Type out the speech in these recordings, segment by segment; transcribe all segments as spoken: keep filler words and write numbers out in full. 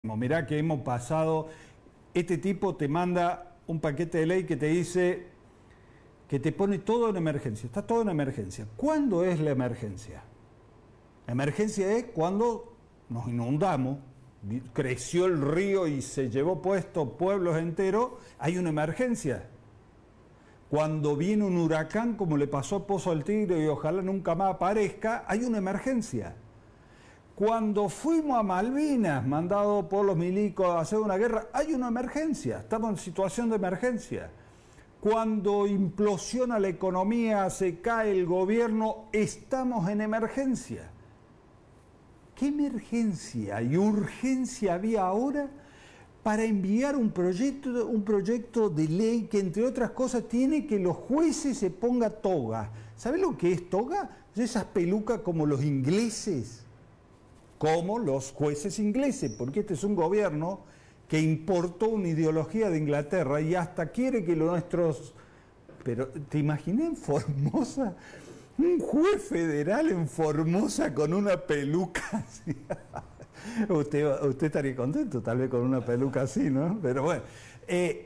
Mirá que hemos pasado, este tipo te manda un paquete de ley que te dice que te pone todo en emergencia, está todo en emergencia. ¿Cuándo es la emergencia? La emergencia es cuando nos inundamos, creció el río y se llevó puesto pueblos enteros, hay una emergencia. Cuando viene un huracán como le pasó a Pozo del Tigre y ojalá nunca más aparezca, hay una emergencia. Cuando fuimos a Malvinas, mandado por los milicos a hacer una guerra, hay una emergencia, estamos en situación de emergencia. Cuando implosiona la economía, se cae el gobierno, estamos en emergencia. ¿Qué emergencia y urgencia había ahora para enviar un proyecto, un proyecto de ley que, entre otras cosas, tiene que los jueces se pongan toga? ¿Sabes lo que es toga? Esas pelucas como los ingleses. Como los jueces ingleses, porque este es un gobierno que importó una ideología de Inglaterra y hasta quiere que los nuestros... Pero, ¿te imaginé en Formosa? Un juez federal en Formosa con una peluca así. usted, usted estaría contento tal vez con una peluca así, ¿no? Pero bueno, eh,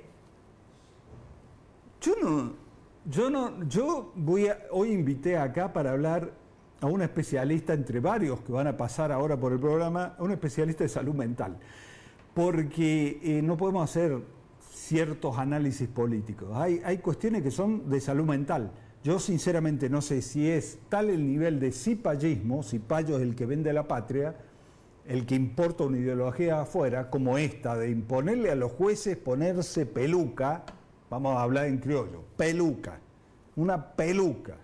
yo no... Yo no... Yo voy a... Hoy invité acá para hablar a un especialista entre varios que van a pasar ahora por el programa, a un especialista de salud mental, porque eh, no podemos hacer ciertos análisis políticos. Hay, hay cuestiones que son de salud mental. Yo sinceramente no sé si es tal el nivel de cipallismo, cipayo es el que vende la patria, el que importa una ideología afuera, como esta, de imponerle a los jueces ponerse peluca, vamos a hablar en criollo, peluca, una peluca.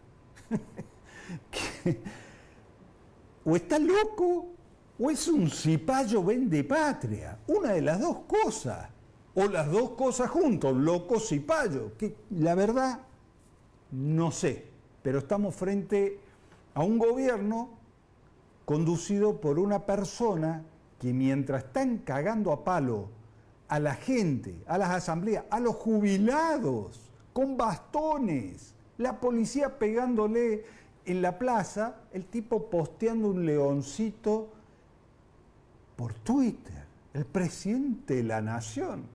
O está loco o es un cipayo vende patria, una de las dos cosas, o las dos cosas juntos, loco cipayo, que la verdad no sé, pero estamos frente a un gobierno conducido por una persona que mientras están cagando a palo a la gente, a las asambleas, a los jubilados, con bastones, la policía pegándole en la plaza, el tipo posteando un leoncito por Twitter, el presidente de la nación.